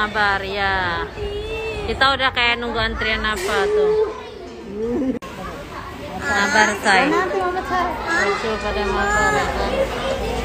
mabar ya. Kita udah kayak nunggu antrian apa tuh. Mabar say. Lucu pada mabar ya kan.